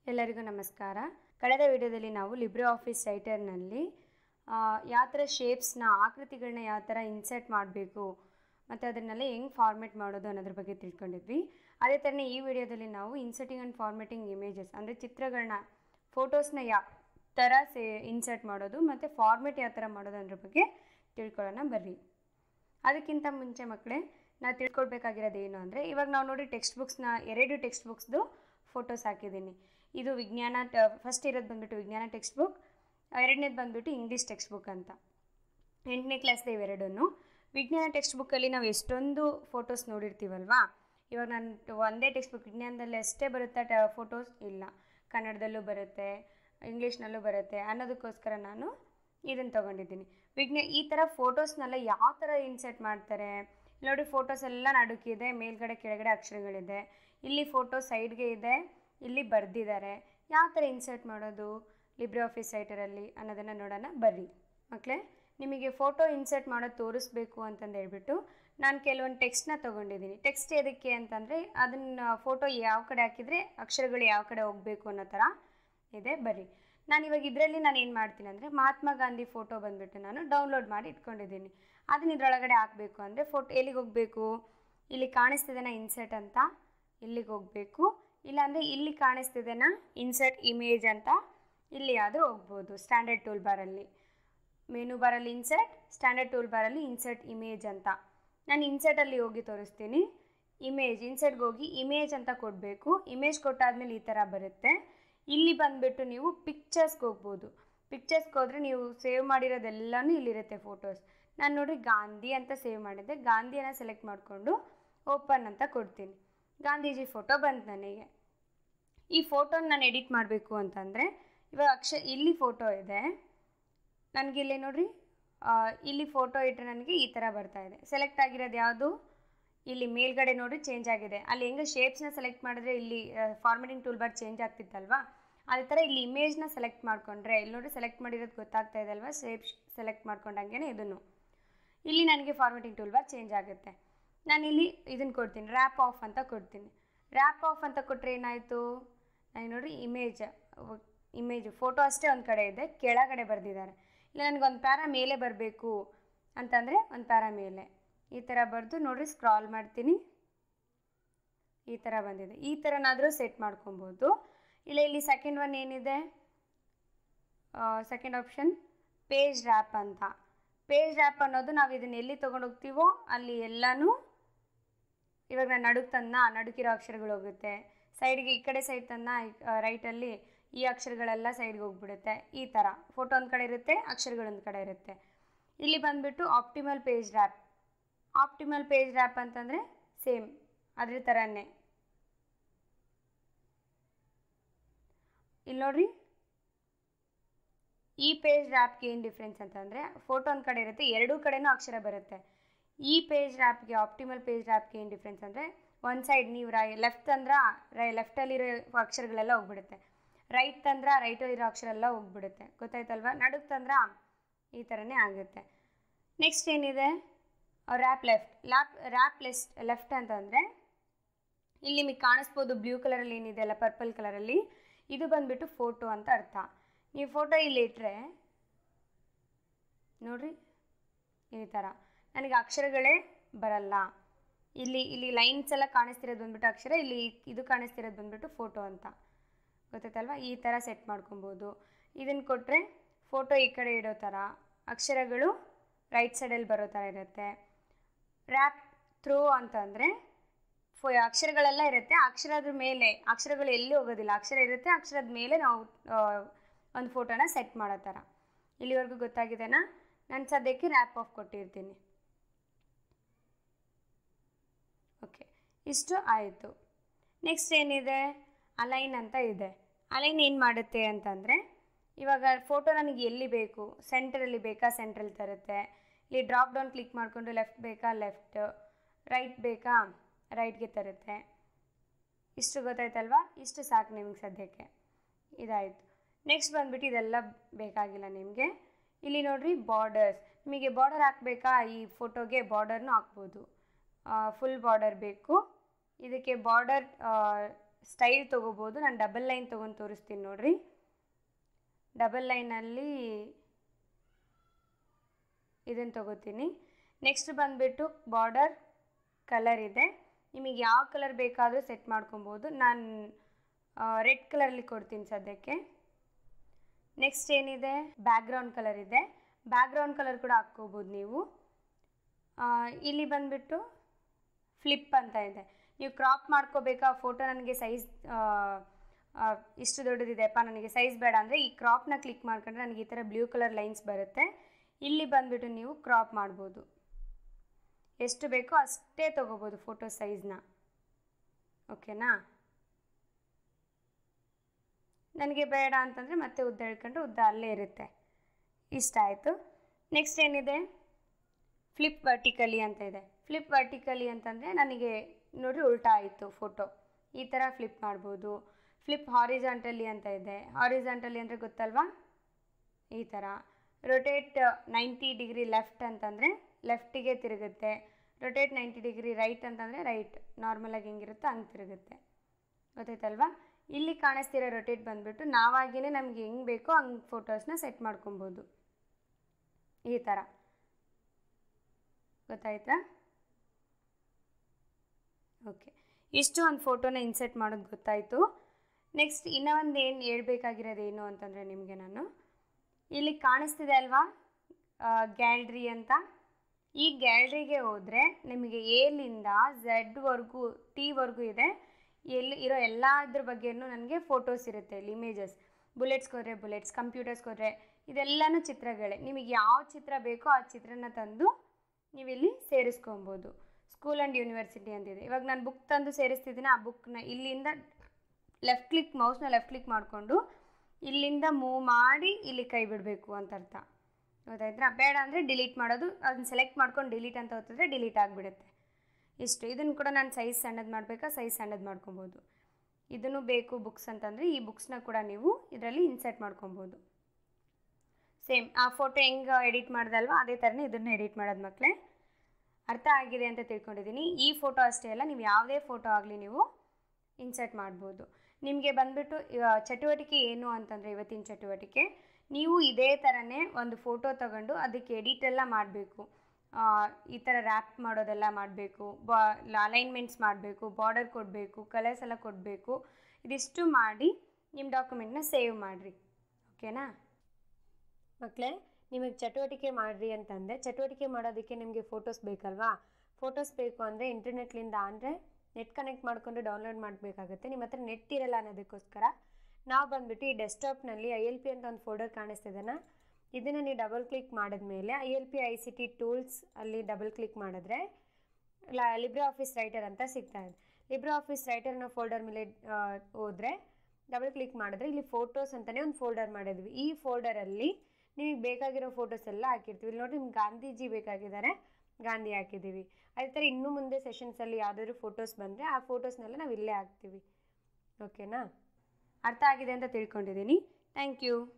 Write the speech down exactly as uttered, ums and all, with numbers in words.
ಎಲ್ಲರಿಗೂ ನಮಸ್ಕಾರ. ಕಳೆದ ವಿಡಿಯೋದಲ್ಲಿ ನಾವು ಲಿಬ್ರೆ ಆಫೀಸ್ ರೈಟರ್ನಲ್ಲಿ ಯಾವ ಥರ ಶೇಪ್ಸ್ನ ಆಕೃತಿಗಳನ್ನ ಯಾವ ಥರ ಇನ್ಸರ್ಟ್ ಮಾಡಬೇಕು ಮತ್ತು ಅದನ್ನೆಲ್ಲ ಹೆಂಗೆ ಫಾರ್ಮೆಟ್ ಮಾಡೋದು ಅನ್ನೋದ್ರ ಬಗ್ಗೆ ತಿಳ್ಕೊಂಡಿದ್ವಿ. ಅದೇ ಥರನೇ ಈ ವಿಡಿಯೋದಲ್ಲಿ ನಾವು ಇನ್ಸರ್ಟಿಂಗ್ ಆ್ಯಂಡ್ ಫಾರ್ಮೆಟಿಂಗ್ ಇಮೇಜಸ್ ಅಂದರೆ ಚಿತ್ರಗಳನ್ನ ಫೋಟೋಸ್ನ ಯಾವ ಥರ ಸೇ ಇನ್ಸರ್ಟ್ ಮಾಡೋದು ಮತ್ತು ಫಾರ್ಮೆಟ್ ಯಾವ ಥರ ಮಾಡೋದು ಅನ್ನೋದ್ರ ಬಗ್ಗೆ ತಿಳ್ಕೊಳ್ಳೋಣ ಬರ್ರಿ. ಅದಕ್ಕಿಂತ ಮುಂಚೆ ಮಕ್ಕಳೇ ನಾವು ತಿಳ್ಕೊಳ್ಬೇಕಾಗಿರೋದು ಏನು ಅಂದರೆ, ಇವಾಗ ನಾವು ನೋಡಿ ಟೆಕ್ಸ್ಟ್ ಬುಕ್ಸ್ನ ಎರಡು ಟೆಕ್ಸ್ಟ್ ಬುಕ್ಸ್ದು ಫೋಟೋಸ್ ಹಾಕಿದ್ದೀನಿ. ಇದು ವಿಜ್ಞಾನ ಫಸ್ಟ್ ಇರೋದು ಬಂದುಬಿಟ್ಟು ವಿಜ್ಞಾನ ಟೆಕ್ಸ್ಟ್ ಬುಕ್, ಎರಡನೇದು ಬಂದುಬಿಟ್ಟು ಇಂಗ್ಲೀಷ್ ಟೆಕ್ಸ್ಟ್ ಬುಕ್ ಅಂತ. ಎಂಟನೇ ಕ್ಲಾಸ್ದು ಇವೆರಡನ್ನು. ವಿಜ್ಞಾನ ಟೆಕ್ಸ್ಟ್ ಬುಕ್ಕಲ್ಲಿ ನಾವು ಎಷ್ಟೊಂದು ಫೋಟೋಸ್ ನೋಡಿರ್ತೀವಲ್ವಾ. ಇವಾಗ ನಾನು ಒಂದೇ ಟೆಕ್ಸ್ಟ್ ಬುಕ್ ವಿಜ್ಞಾನದಲ್ಲಿ ಅಷ್ಟೇ ಬರುತ್ತೆ ಟ ಫೋಟೋಸ್ ಇಲ್ಲ, ಕನ್ನಡದಲ್ಲೂ ಬರುತ್ತೆ, ಇಂಗ್ಲೀಷ್ನಲ್ಲೂ ಬರುತ್ತೆ ಅನ್ನೋದಕ್ಕೋಸ್ಕರ ನಾನು ಇದನ್ನು ತೊಗೊಂಡಿದ್ದೀನಿ. ವಿಜ್ಞಾ ಈ ಥರ ಫೋಟೋಸ್ನೆಲ್ಲ ಯಾವ ಥರ ಇನ್ಸರ್ಟ್ ಮಾಡ್ತಾರೆ ನೋಡಿ. ಫೋಟೋಸ್ ಎಲ್ಲ ನಡುಕಿದೆ, ಮೇಲ್ಗಡೆ ಕೆಳಗಡೆ ಅಕ್ಷರಗಳಿದೆ, ಇಲ್ಲಿ ಫೋಟೋ ಸೈಡ್ಗೆ ಇದೆ, ಇಲ್ಲಿ ಬರೆದಿದ್ದಾರೆ. ಯಾವ ಥರ ಇನ್ಸರ್ಟ್ ಮಾಡೋದು ಲಿಬ್ರೆ ಆಫೀಸ್ ರೈಟರಲ್ಲಿ ಅನ್ನೋದನ್ನು ನೋಡೋಣ ಬರ್ರಿ ಮಕ್ಕಳೇ. ನಿಮಗೆ ಫೋಟೋ ಇನ್ಸರ್ಟ್ ಮಾಡೋದು ತೋರಿಸ್ಬೇಕು ಅಂತಂದು ಹೇಳ್ಬಿಟ್ಟು ನಾನು ಕೆಲವೊಂದು ಟೆಕ್ಸ್ಟ್ನ ತೊಗೊಂಡಿದ್ದೀನಿ. ಟೆಕ್ಸ್ಟ್ ಎದಕ್ಕೆ ಅಂತಂದರೆ ಅದನ್ನು ಫೋಟೋ ಯಾವ ಕಡೆ ಹಾಕಿದರೆ ಅಕ್ಷರಗಳು ಯಾವ ಕಡೆ ಹೋಗಬೇಕು ಅನ್ನೋ ಥರ ಇದೆ ಬರ್ರಿ. ನಾನು ಇವಾಗ ಇದರಲ್ಲಿ ನಾನು ಏನು ಮಾಡ್ತೀನಿ ಅಂದರೆ, ಮಹಾತ್ಮ ಗಾಂಧಿ ಫೋಟೋ ಬಂದುಬಿಟ್ಟು ನಾನು ಡೌನ್ಲೋಡ್ ಮಾಡಿ ಇಟ್ಕೊಂಡಿದ್ದೀನಿ. ಅದನ್ನ ಇದರೊಳಗಡೆ ಹಾಕಬೇಕು ಅಂದರೆ ಫೋಟೋ ಎಲ್ಲಿಗೆ ಹೋಗಬೇಕು, ಇಲ್ಲಿ ಕಾಣಿಸ್ತಿದೆನಾ ಇನ್ಸರ್ಟ್ ಅಂತ, ಇಲ್ಲಿಗೆ ಹೋಗಬೇಕು. ಇಲ್ಲಾಂದರೆ ಇಲ್ಲಿ ಕಾಣಿಸ್ತಿದೆನಾ ಇನ್ಸರ್ಟ್ ಇಮೇಜ್ ಅಂತ, ಇಲ್ಲಿ ಆದರೂ ಹೋಗ್ಬೋದು. ಸ್ಟ್ಯಾಂಡರ್ಡ್ ಟೂಲ್ ಬಾರಲ್ಲಿ ಮೆನು ಬಾರಲ್ಲಿ ಇನ್ಸರ್ಟ್, ಸ್ಟ್ಯಾಂಡರ್ಡ್ ಟೂಲ್ ಬಾರಲ್ಲಿ ಇನ್ಸರ್ಟ್ ಇಮೇಜ್ ಅಂತ. ನಾನು ಇನ್ಸರ್ಟಲ್ಲಿ ಹೋಗಿ ತೋರಿಸ್ತೀನಿ. ಇಮೇಜ್ ಇನ್ಸರ್ಟ್ಗೆ ಹೋಗಿ ಇಮೇಜ್ ಅಂತ ಕೊಡಬೇಕು. ಇಮೇಜ್ ಕೊಟ್ಟಾದ್ಮೇಲೆ ಈ ಥರ ಬರುತ್ತೆ. ಇಲ್ಲಿ ಬಂದುಬಿಟ್ಟು ನೀವು ಪಿಕ್ಚರ್ಸ್ಗೆ ಹೋಗ್ಬೋದು. ಪಿಕ್ಚರ್ಸ್ಗೆ ಹೋದರೆ ನೀವು ಸೇವ್ ಮಾಡಿರೋದೆಲ್ಲನೂ ಇಲ್ಲಿರುತ್ತೆ ಫೋಟೋಸ್. ನಾನು ನೋಡಿರಿ ಗಾಂಧಿ ಅಂತ ಸೇವ್ ಮಾಡಿದ್ದೆ. ಗಾಂಧಿಯನ್ನು ಸೆಲೆಕ್ಟ್ ಮಾಡಿಕೊಂಡು ಓಪನ್ ಅಂತ ಕೊಡ್ತೀನಿ. ಗಾಂಧೀಜಿ ಫೋಟೋ ಬಂತು ನನಗೆ. ಈ ಫೋಟೋನ ನಾನು ಎಡಿಟ್ ಮಾಡಬೇಕು ಅಂತಂದರೆ ಇವಾಗ ಅಕ್ಷ ಇಲ್ಲಿ ಫೋಟೋ ಇದೆ ನನಗಿಲ್ಲಿ ನೋಡಿರಿ, ಇಲ್ಲಿ ಫೋಟೋ ಇಟ್ಟರೆ ನನಗೆ ಈ ಥರ ಬರ್ತಾ ಇದೆ. ಸೆಲೆಕ್ಟ್ ಆಗಿರೋದು ಯಾವುದು, ಇಲ್ಲಿ ಮೇಲ್ಗಡೆ ನೋಡಿ ಚೇಂಜ್ ಆಗಿದೆ. ಅಲ್ಲಿ ಹೆಂಗೆ ಶೇಪ್ಸ್ನ ಸೆಲೆಕ್ಟ್ ಮಾಡಿದ್ರೆ ಇಲ್ಲಿ ಫಾರ್ಮೆಟಿಂಗ್ ಟೂಲ್ ಬಾರ್ ಚೇಂಜ್ ಆಗ್ತಿತ್ತಲ್ವಾ, ಅದೇ ಥರ ಇಲ್ಲಿ ಇಮೇಜ್ನ ಸೆಲೆಕ್ಟ್ ಮಾಡಿಕೊಂಡ್ರೆ ಇಲ್ಲಿ ನೋಡಿ ಸೆಲೆಕ್ಟ್ ಮಾಡಿರೋದು ಗೊತ್ತಾಗ್ತಾ ಇದೆ ಅಲ್ವಾ. ಶೇಪ್ ಸೆಲೆಕ್ಟ್ ಮಾಡ್ಕೊಂಡಂಗೆ ಇದನ್ನು ಇಲ್ಲಿ ನನಗೆ ಫಾರ್ಮೆಟಿಂಗ್ ಟೂಲ್ ಬಾರ್ ಚೇಂಜ್ ಆಗುತ್ತೆ. ನಾನಿಲ್ಲಿ ಇದನ್ನು ಕೊಡ್ತೀನಿ, ರ್ಯಾಪ್ ಆಫ್ ಅಂತ ಕೊಡ್ತೀನಿ. ರ್ಯಾಪ್ ಆಫ್ ಅಂತ ಕೊಟ್ಟರೆ ಏನಾಯಿತು, ನನಗೆ ನೋಡಿರಿ ಇಮೇಜ್ ಇಮೇಜು ಫೋಟೋ ಅಷ್ಟೇ ಒಂದು ಕಡೆ ಇದೆ, ಕೆಳಗಡೆ ಬರೆದಿದ್ದಾರೆ. ಇಲ್ಲ ನನಗೊಂದು ಪ್ಯಾರ ಮೇಲೆ ಬರಬೇಕು ಅಂತಂದರೆ ಒಂದು ಪ್ಯಾರ ಮೇಲೆ ಈ ಥರ ಬರೆದು ನೋಡಿರಿ ಸ್ಕ್ರಾಲ್ ಮಾಡ್ತೀನಿ, ಈ ಥರ ಬಂದಿದೆ. ಈ ಥರನಾದರೂ ಸೆಟ್ ಮಾಡ್ಕೊಬೋದು. ಇಲ್ಲ ಇಲ್ಲಿ ಸೆಕೆಂಡ್ ಒನ್ ಏನಿದೆ, ಸೆಕೆಂಡ್ ಆಪ್ಷನ್ ಪೇಜ್ ರ್ಯಾಪ್ ಅಂತ. ಪೇಜ್ ರ್ಯಾಪ್ ಅನ್ನೋದು ನಾವು ಇದನ್ನು ಎಲ್ಲಿ ತೊಗೊಂಡೋಗ್ತೀವೋ ಅಲ್ಲಿ ಎಲ್ಲನೂ ಇವಾಗ ನಾನು ನಡುಗೆ ತನ್ನ ನಡುಕಿರೋ ಅಕ್ಷರಗಳು ಹೋಗುತ್ತೆ, ಸೈಡ್ಗೆ ಈ ಕಡೆ ಸೈಡ್ ತನ್ನ ರೈಟಲ್ಲಿ ಈ ಅಕ್ಷರಗಳೆಲ್ಲ ಸೈಡ್ಗೆ ಹೋಗ್ಬಿಡುತ್ತೆ. ಈ ಥರ ಫೋಟೋ ಒಂದು ಕಡೆ ಇರುತ್ತೆ, ಅಕ್ಷರಗಳೊಂದು ಕಡೆ ಇರುತ್ತೆ. ಇಲ್ಲಿ ಬಂದುಬಿಟ್ಟು optimal page wrap. Optimal page wrap ಅಂತಂದರೆ ಸೇಮ್ ಅದ್ರ ಥರನೇ. ಇಲ್ಲಿ ನೋಡಿರಿ ಈ ಪೇಜ್ ರ್ಯಾಪ್ಗೆ ಏನು ಡಿಫ್ರೆನ್ಸ್ ಅಂತಂದರೆ, ಫೋಟೋ ಒಂದು ಕಡೆ ಇರುತ್ತೆ, ಎರಡೂ ಕಡೆನೂ ಅಕ್ಷರ ಬರುತ್ತೆ. ಈ ಪೇಜ್ ರ್ಯಾಪ್ಗೆ ಆಪ್ಟಿಮಲ್ ಪೇಜ್ ರ್ಯಾಪ್ಗೆ ಏನು ಡಿಫ್ರೆನ್ಸ್ ಅಂದರೆ, ಒಂದು ಸೈಡ್ ನೀವು ರೈ ಲೆಫ್ಟ್ ಅಂದ್ರೆ ರೈ ಲೆಫ್ಟಲ್ಲಿರೋ ಅಕ್ಷರಗಳೆಲ್ಲ ಹೋಗ್ಬಿಡುತ್ತೆ, ರೈಟ್ ತಂದ್ರೆ ರೈಟಲ್ಲಿರೋ ಅಕ್ಷರ ಎಲ್ಲ ಹೋಗ್ಬಿಡುತ್ತೆ. ಗೊತ್ತಾಯ್ತಲ್ವ. ನಡುಗೆ ತಂದ್ರೆ ಈ ಥರನೇ ಆಗುತ್ತೆ. ನೆಕ್ಸ್ಟ್ ಏನಿದೆ, wrap left. Lap wrap lest left ಅಂತಂದರೆ ಇಲ್ಲಿ ನಿಮಗೆ ಕಾಣಿಸ್ಬೋದು ಬ್ಲೂ ಕಲರಲ್ಲಿ ಏನಿದೆ ಅಲ್ಲ, ಪರ್ಪಲ್ ಕಲರಲ್ಲಿ, ಇದು ಬಂದುಬಿಟ್ಟು ಫೋಟೋ ಅಂತ ಅರ್ಥ. ನೀವು ಫೋಟೋ ಇಲ್ಲಿ ಇಟ್ಟರೆ ನೋಡಿರಿ ಈ ಥರ ನನಗೆ ಅಕ್ಷರಗಳೇ ಬರಲ್ಲ. ಇಲ್ಲಿ ಇಲ್ಲಿ ಲೈನ್ಸ್ ಎಲ್ಲ ಕಾಣಿಸ್ತಿರೋದು ಬಂದುಬಿಟ್ಟು ಅಕ್ಷರ, ಇಲ್ಲಿ ಇದು ಕಾಣಿಸ್ತಿರೋದು ಬಂದುಬಿಟ್ಟು ಫೋಟೋ ಅಂತ. ಗೊತ್ತಾಯ್ತಲ್ವ. ಈ ಥರ ಸೆಟ್ ಮಾಡ್ಕೊಬೋದು. ಇದನ್ನು ಕೊಟ್ಟರೆ ಫೋಟೋ ಈ ಕಡೆ ಇಡೋ ಥರ, ಅಕ್ಷರಗಳು ರೈಟ್ ಸೈಡಲ್ಲಿ ಬರೋ ಥರ ಇರುತ್ತೆ. ರ್ಯಾಪ್ ಥ್ರೂ ಅಂತಂದರೆ ಫೋ ಅಕ್ಷರಗಳೆಲ್ಲ ಇರುತ್ತೆ, ಅಕ್ಷರದ ಮೇಲೆ ಅಕ್ಷರಗಳು ಎಲ್ಲಿ ಹೋಗೋದಿಲ್ಲ, ಅಕ್ಷರ ಇರುತ್ತೆ, ಅಕ್ಷರದ ಮೇಲೆ ನಾವು ಒಂದು ಫೋಟೋನ ಸೆಟ್ ಮಾಡೋ ಥರ. ಇಲ್ಲಿವರೆಗೂ ಗೊತ್ತಾಗಿದೆನಾ. ನಾನು ಸದ್ಯಕ್ಕೆ ರ್ಯಾಪ್ ಆಫ್ ಕೊಟ್ಟಿರ್ತೀನಿ. ಓಕೆ, ಇಷ್ಟು ಆಯಿತು. ನೆಕ್ಸ್ಟ್ ಏನಿದೆ, ಅಲೈನ್ ಅಂತ ಇದೆ. ಅಲೈನ್ ಏನು ಮಾಡುತ್ತೆ ಅಂತಂದರೆ, ಇವಾಗ ಫೋಟೋ ನನಗೆ ಎಲ್ಲಿ ಬೇಕು, ಸೆಂಟ್ರಲ್ಲಿ ಬೇಕಾ ಸೆಂಟ್ರಲ್ಲಿ ತರುತ್ತೆ. ಇಲ್ಲಿ ಡ್ರಾಪ್ ಡೌನ್ ಕ್ಲಿಕ್ ಮಾಡಿಕೊಂಡು ಲೆಫ್ಟ್ ಬೇಕಾ ಲೆಫ್ಟ್, ರೈಟ್ ಬೇಕಾ ರೈಟ್ಗೆ ತರುತ್ತೆ. ಇಷ್ಟು ಗೊತ್ತಾಯ್ತಲ್ವಾ. ಇಷ್ಟು ಸಾಕು ನಿಮಗೆ ಸದ್ಯಕ್ಕೆ. ಇದಾಯಿತು. ನೆಕ್ಸ್ಟ್ ಬಂದುಬಿಟ್ಟು ಇದೆಲ್ಲ ಬೇಕಾಗಿಲ್ಲ ನಿಮಗೆ. ಇಲ್ಲಿ ನೋಡಿರಿ ಬಾರ್ಡರ್ಸ್. ನಿಮಗೆ ಬಾರ್ಡರ್ ಹಾಕಬೇಕಾ ಈ ಫೋಟೋಗೆ, ಬಾರ್ಡರ್ನೂ ಹಾಕ್ಬೋದು. ಫುಲ್ ಬಾರ್ಡರ್ ಬೇಕು ಇದಕ್ಕೆ. ಬಾರ್ಡರ್ ಸ್ಟೈಲ್ ತೊಗೋಬೋದು. ನಾನು ಡಬಲ್ ಲೈನ್ ತೊಗೊಂಡು ತೋರಿಸ್ತೀನಿ ನೋಡಿರಿ. ಡಬಲ್ ಲೈನಲ್ಲಿ ಇದನ್ನು ತೊಗೋತೀನಿ. ನೆಕ್ಸ್ಟ್ ಬಂದುಬಿಟ್ಟು ಬಾರ್ಡರ್ ಕಲರ್ ಇದೆ. ನಿಮಗೆ ಯಾವ ಕಲರ್ ಬೇಕಾದರೂ ಸೆಟ್ ಮಾಡ್ಕೊಬೋದು. ನಾನು ರೆಡ್ ಕಲರಲ್ಲಿ ಕೊಡ್ತೀನಿ ಸದ್ಯಕ್ಕೆ. ನೆಕ್ಸ್ಟ್ ಏನಿದೆ, ಬ್ಯಾಕ್ಗ್ರೌಂಡ್ ಕಲರ್ ಇದೆ. ಬ್ಯಾಕ್ಗ್ರೌಂಡ್ ಕಲರ್ ಕೂಡ ಹಾಕ್ಕೋಬೋದು ನೀವು. ಇಲ್ಲಿ ಬಂದುಬಿಟ್ಟು ಫ್ಲಿಪ್ ಅಂತ ಇದೆ. ನೀವು ಕ್ರಾಪ್ ಮಾಡ್ಕೋಬೇಕಾ, ಫೋಟೋ ನನಗೆ ಸೈಜ್ ಇಷ್ಟು ದೊಡ್ಡದಿದೆಪ್ಪ, ನನಗೆ ಸೈಜ್ ಬೇಡ ಅಂದರೆ ಈ ಕ್ರಾಪ್ನ ಕ್ಲಿಕ್ ಮಾಡ್ಕೊಂಡ್ರೆ ನನಗೆ ಈ ಥರ ಬ್ಲೂ ಕಲರ್ ಲೈನ್ಸ್ ಬರುತ್ತೆ. ಇಲ್ಲಿ ಬಂದುಬಿಟ್ಟು ನೀವು ಕ್ರಾಪ್ ಮಾಡ್ಬೋದು. ಎಷ್ಟು ಬೇಕೋ ಅಷ್ಟೇ ತೊಗೋಬೋದು ಫೋಟೋ ಸೈಜ್ನ. ಓಕೆನಾ? ನನಗೆ ಬೇಡ ಅಂತಂದರೆ ಮತ್ತೆ ಉದ್ದ ಹೇಳ್ಕೊಂಡ್ರೆ ಉದ್ದ ಅಲ್ಲೇ ಇರುತ್ತೆ. ಇಷ್ಟ ಆಯಿತು. ನೆಕ್ಸ್ಟ್ ಏನಿದೆ, ಫ್ಲಿಪ್ ವರ್ಟಿಕಲಿ ಅಂತ ಇದೆ. ಫ್ಲಿಪ್ ವರ್ಟಿಕಲಿ ಅಂತಂದರೆ ನನಗೆ ನೋಡಿರಿ ಉಲ್ಟಾ ಆಯಿತು ಫೋಟೋ. ಈ ಥರ ಫ್ಲಿಪ್ ಮಾಡ್ಬೋದು. ಫ್ಲಿಪ್ ಹಾರಿಜಾಂಟಲಿ ಅಂತ ಇದೆ. ಹಾರಿಜಾಂಟಲಿ ಅಂದರೆ ಗೊತ್ತಲ್ವಾ? ಈ ಥರ. ರೊಟೇಟ್ ನೈಂಟಿ ಡಿಗ್ರಿ ಲೆಫ್ಟ್ ಅಂತಂದರೆ ಲೆಫ್ಟಿಗೆ ತಿರುಗುತ್ತೆ. ರೊಟೇಟ್ ನೈಂಟಿ ಡಿಗ್ರಿ ರೈಟ್ ಅಂತಂದರೆ ರೈಟ್, ನಾರ್ಮಲಾಗಿ ಹೆಂಗಿರುತ್ತೋ ಹಂಗೆ ತಿರುಗುತ್ತೆ. ಗೊತ್ತಾಯ್ತಲ್ವಾ? ಇಲ್ಲಿ ಕಾಣಿಸ್ತಿರೋ ರೊಟೇಟ್ ಬಂದುಬಿಟ್ಟು ನಾವಾಗಿಯೇ ನಮ್ಗೆ ಹೆಂಗೆ ಬೇಕೋ ಹಂಗೆ ಫೋಟೋಸ್ನ ಸೆಟ್ ಮಾಡ್ಕೊಬೋದು. ಈ ಥರ. ಗೊತ್ತಾಯ್ತಾ? ಓಕೆ, ಇಷ್ಟು ಒಂದು ಫೋಟೋನ ಇನ್ಸರ್ಟ್ ಮಾಡೋದು ಗೊತ್ತಾಯಿತು. ನೆಕ್ಸ್ಟ್ ಇನ್ನೂ ಒಂದು ಏನು ಹೇಳ್ಬೇಕಾಗಿರೋದು ಏನು ಅಂತಂದರೆ ನಿಮಗೆ ನಾನು ಇಲ್ಲಿ ಕಾಣಿಸ್ತಿದೆ ಅಲ್ವಾ ಗ್ಯಾಲ್ರಿ ಅಂತ. ಈ ಗ್ಯಾಲ್ರಿಗೆ ಹೋದರೆ ನಿಮಗೆ ಎಲಿಂದ ಝೆಡ್ವರೆಗೂ ಟಿವರೆಗೂ ಇದೆ. ಎಲ್ಲಿ ಇರೋ ಎಲ್ಲದ್ರ ಬಗ್ಗೆಯೂ ನನಗೆ ಫೋಟೋಸ್ ಇರುತ್ತೆ, ಇಲ್ಲಿ ಇಮೇಜಸ್. ಬುಲೆಟ್ಸ್ಗೆ ಹೋದರೆ ಬುಲೆಟ್ಸ್, ಕಂಪ್ಯೂಟರ್ಸ್ಗೆ ಹೋದರೆ ಇದೆಲ್ಲನೂ ಚಿತ್ರಗಳೇ. ನಿಮಗೆ ಯಾವ ಚಿತ್ರ ಬೇಕೋ ಆ ಚಿತ್ರನ ತಂದು ನೀವಿಲ್ಲಿ ಸೇರಿಸ್ಕೊಬೋದು. ಸ್ಕೂಲ್ ಆ್ಯಂಡ್ ಯೂನಿವರ್ಸಿಟಿ ಅಂತಿದೆ. ಇವಾಗ ನಾನು ಬುಕ್ ತಂದು ಸೇರಿಸ್ತಿದ್ದೀನಿ. ಆ ಬುಕ್ನ ಇಲ್ಲಿಂದ ಲೆಫ್ಟ್ ಕ್ಲಿಕ್, ಮೌಸ್ನ ಲೆಫ್ಟ್ ಕ್ಲಿಕ್ ಮಾಡಿಕೊಂಡು ಇಲ್ಲಿಂದ ಮೂವ್ ಮಾಡಿ ಇಲ್ಲಿ ಕೈ ಬಿಡಬೇಕು ಅಂತ ಅರ್ಥ. ಗೊತ್ತಾಯ್ತಾ? ಬೇಡ ಅಂದರೆ ಡಿಲೀಟ್ ಮಾಡೋದು, ಅದನ್ನ ಸೆಲೆಕ್ಟ್ ಮಾಡ್ಕೊಂಡು ಡಿಲೀಟ್ ಅಂತ ಹೊತ್ತಿದ್ರೆ ಡಿಲೀಟ್ ಆಗಿಬಿಡುತ್ತೆ. ಇಷ್ಟು. ಇದನ್ನು ಕೂಡ ನಾನು ಸೈಜ್ ಸಣ್ಣದು ಮಾಡಬೇಕಾ, ಸೈಜ್ ಸಣ್ಣದು ಮಾಡ್ಕೊಬೋದು. ಇದನ್ನು ಬೇಕು ಬುಕ್ಸ್ ಅಂತಂದರೆ ಈ ಬುಕ್ಸ್ನ ಕೂಡ ನೀವು ಇದರಲ್ಲಿ ಇನ್ಸರ್ಟ್ ಮಾಡ್ಕೊಬೋದು. ಸೇಮ್ ಆ ಫೋಟೋ ಹೆಂಗೆ ಎಡಿಟ್ ಮಾಡ್ದಲ್ವ ಅದೇ ಥರನೇ ಇದನ್ನು ಎಡಿಟ್ ಮಾಡೋದು ಮಕ್ಕಳೇ. ಅರ್ಥ ಆಗಿದೆ ಅಂತ ತಿಳ್ಕೊಂಡಿದ್ದೀನಿ. ಈ ಫೋಟೋ ಅಷ್ಟೇ ಅಲ್ಲ, ನೀವು ಯಾವುದೇ ಫೋಟೋ ಆಗಲಿ ನೀವು ಇನ್ಸರ್ಟ್ ಮಾಡ್ಬೋದು. ನಿಮಗೆ ಬಂದುಬಿಟ್ಟು ಚಟುವಟಿಕೆ ಏನು ಅಂತಂದರೆ ಇವತ್ತಿನ ಚಟುವಟಿಕೆ ನೀವು ಇದೇ ಥರನೇ ಒಂದು ಫೋಟೋ ತಗೊಂಡು ಅದಕ್ಕೆ ಎಡಿಟೆಲ್ಲ ಮಾಡಬೇಕು. ಈ ಥರ ರ್ಯಾಪ್ ಮಾಡೋದೆಲ್ಲ ಮಾಡಬೇಕು, ಬಾ ಅಲೈನ್ಮೆಂಟ್ಸ್ ಮಾಡಬೇಕು, ಬಾರ್ಡರ್ ಕೊಡಬೇಕು, ಕಲರ್ಸ್ ಎಲ್ಲ ಕೊಡಬೇಕು. ಇದಿಷ್ಟು ಮಾಡಿ ನಿಮ್ಮ ಡಾಕ್ಯುಮೆಂಟ್ನ ಸೇವ್ ಮಾಡಿರಿ. ಓಕೆನಾ ಮಕ್ಕಳೇ? ನಿಮಗೆ ಚಟುವಟಿಕೆ ಮಾಡಿರಿ ಅಂತಂದರೆ ಚಟುವಟಿಕೆ ಮಾಡೋದಕ್ಕೆ ನಿಮಗೆ ಫೋಟೋಸ್ ಬೇಕಲ್ವಾ? ಫೋಟೋಸ್ ಬೇಕು ಅಂದರೆ ಇಂಟರ್ನೆಟ್ಲಿಂದ ಅಂದರೆ ನೆಟ್ ಕನೆಕ್ಟ್ ಮಾಡಿಕೊಂಡು ಡೌನ್ಲೋಡ್ ಮಾಡಬೇಕಾಗುತ್ತೆ. ನಿಮ್ಮ ಹತ್ರ ನೆಟ್ ಇರಲ್ಲ ಅನ್ನೋದಕ್ಕೋಸ್ಕರ ನಾವು ಬಂದುಬಿಟ್ಟು ಈ ಡೆಸ್ಕ್ಟಾಪ್ನಲ್ಲಿ ಐ ಎಲ್ ಪಿ ಅಂತ ಒಂದು ಫೋಲ್ಡರ್ ಕಾಣಿಸ್ತಿದೆನಾ, ಇದನ್ನು ನೀವು ಡಬಲ್ ಕ್ಲಿಕ್ ಮಾಡಿದ್ಮೇಲೆ I L P I C T tools ಅಲ್ಲಿ ಡಬಲ್ ಕ್ಲಿಕ್ ಮಾಡಿದ್ರೆ ಲಿಬ್ರೆ ಆಫೀಸ್ ರೈಟರ್ ಅಂತ ಸಿಗ್ತಾ ಇದೆ. ಲಿಬ್ರೆ ಆಫೀಸ್ ರೈಟರ್ನ ಫೋಲ್ಡರ್ ಮೇಲೆ ಹೋದರೆ ಡಬಲ್ ಕ್ಲಿಕ್ ಮಾಡಿದ್ರೆ ಇಲ್ಲಿ ಫೋಟೋಸ್ ಅಂತಲೇ ಒಂದು ಫೋಲ್ಡರ್ ಮಾಡಿದ್ವಿ. ಈ ಫೋಲ್ಡರಲ್ಲಿ ನಿಮಗೆ ಬೇಕಾಗಿರೋ ಫೋಟೋಸ್ ಎಲ್ಲ ಹಾಕಿರ್ತೀವಿ. ಇಲ್ಲಿ ನೋಡಿ, ನಿಮ್ಗೆ ಗಾಂಧೀಜಿ ಬೇಕಾಗಿದ್ದಾರೆ, ಗಾಂಧಿ ಹಾಕಿದ್ದೀವಿ. ಅದೇ ಥರ ಇನ್ನೂ ಮುಂದೆ ಸೆಷನ್ಸಲ್ಲಿ ಯಾವುದಾದ್ರೂ ಫೋಟೋಸ್ ಬಂದರೆ ಆ ಫೋಟೋಸ್ನೆಲ್ಲ ನಾವು ಇಲ್ಲೇ ಹಾಕ್ತೀವಿ. ಓಕೆನಾ? ಅರ್ಥ ಆಗಿದೆ ಅಂತ ತಿಳ್ಕೊಂಡಿದ್ದೀನಿ. Thank you.